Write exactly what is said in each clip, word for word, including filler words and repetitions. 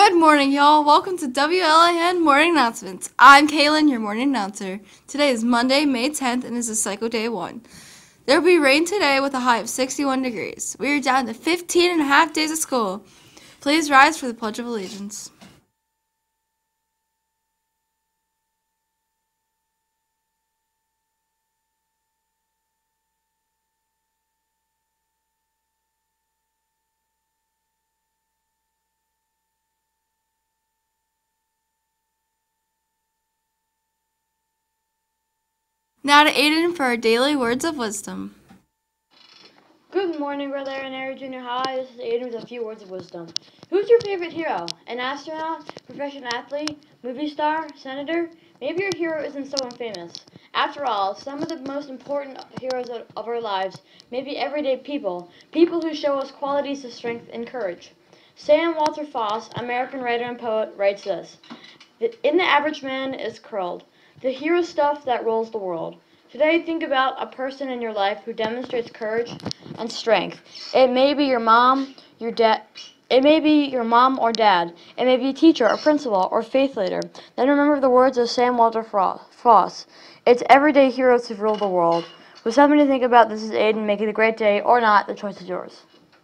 Good morning, y'all. Welcome to W L I N Morning Announcements. I'm Kaylin, your morning announcer. Today is Monday, May tenth, and is a cycle day one. There will be rain today with a high of sixty-one degrees. We are down to fifteen and a half days of school. Please rise for the Pledge of Allegiance. Now to Aiden for our daily words of wisdom. Good morning, Brother and Air Junior High. This is Aiden with a few words of wisdom. Who's your favorite hero? An astronaut, professional athlete, movie star, senator? Maybe your hero isn't someone famous. After all, some of the most important heroes of our lives may be everyday people, people who show us qualities of strength and courage. Sam Walter Foss, American writer and poet, writes this: "In the average man is curled, the hero stuff that rules the world." Today, think about a person in your life who demonstrates courage and strength. It may be your mom, your dad. It may be your mom or dad. It may be a teacher, or principal, or faith leader. Then remember the words of Sam Walter Foss: "It's everyday heroes who rule the world." With something to think about, this is Aiden. Make it a great day or not. The choice is yours.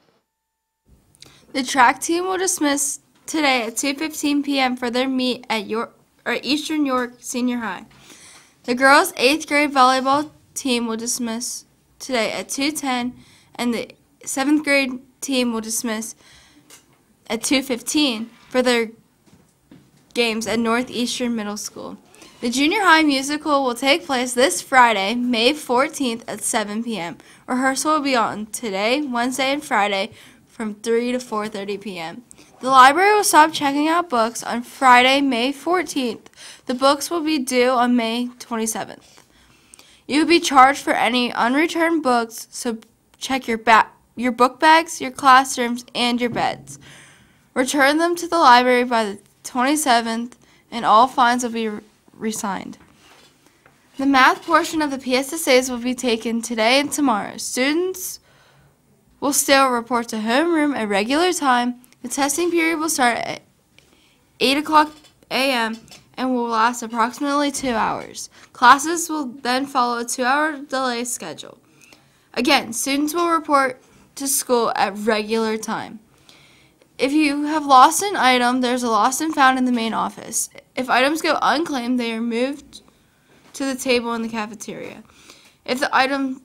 The track team will dismiss today at two fifteen p m for their meet at York or Eastern York Senior High. The girls' eighth grade volleyball team will dismiss today at two ten, and the seventh grade team will dismiss at two fifteen for their games at Northeastern Middle School. The junior high musical will take place this Friday, May fourteenth at seven p m Rehearsal will be on today, Wednesday, and Friday from three to four thirty p m The library will stop checking out books on Friday, May fourteenth. The books will be due on May twenty-seventh. You will be charged for any unreturned books, so check your ba- your book bags, your classrooms, and your beds. Return them to the library by the twenty-seventh, and all fines will be re- resigned. The math portion of the P S S As will be taken today and tomorrow. Students will still report to homeroom at regular time. The testing period will start at eight o'clock a m and will last approximately two hours. Classes will then follow a two-hour delay schedule. Again, students will report to school at regular time. If you have lost an item, there's a lost and found in the main office. If items go unclaimed, they are moved to the table in the cafeteria. If the item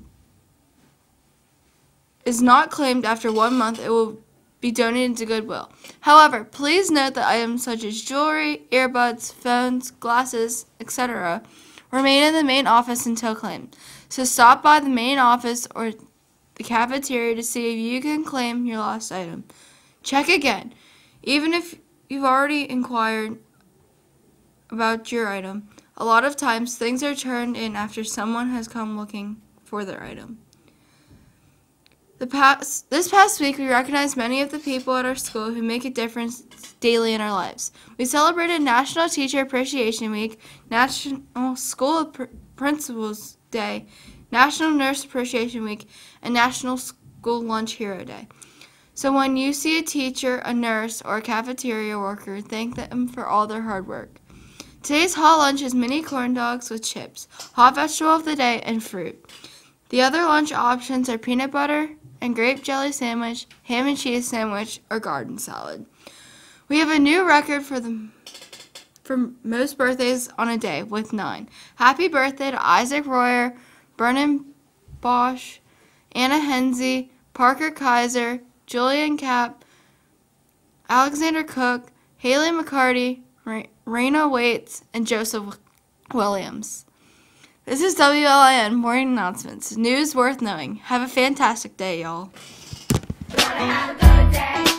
is not claimed after one month, it will be donated to Goodwill. However, please note that items such as jewelry, earbuds, phones, glasses, et cetera remain in the main office until claimed. So stop by the main office or the cafeteria to see if you can claim your lost item. Check again. Even if you've already inquired about your item, a lot of times things are turned in after someone has come looking for their item. The past, this past week, we recognized many of the people at our school who make a difference daily in our lives. We celebrated National Teacher Appreciation Week, National School Pr- Principals Day, National Nurse Appreciation Week, and National School Lunch Hero Day. So when you see a teacher, a nurse, or a cafeteria worker, thank them for all their hard work. Today's hot lunch is mini corn dogs with chips, hot vegetable of the day, and fruit. The other lunch options are peanut butter and grape jelly sandwich, ham and cheese sandwich, or garden salad. We have a new record for the for most birthdays on a day with nine. Happy birthday to Isaac Royer, Vernon Bosch, Anna Henze, Parker Kaiser, Julian Kapp, Alexander Cook, Haley McCarty, Raina Waits, and Joseph Williams. This is W L I N Morning Announcements. News worth knowing. Have a fantastic day, y'all. Have a good day.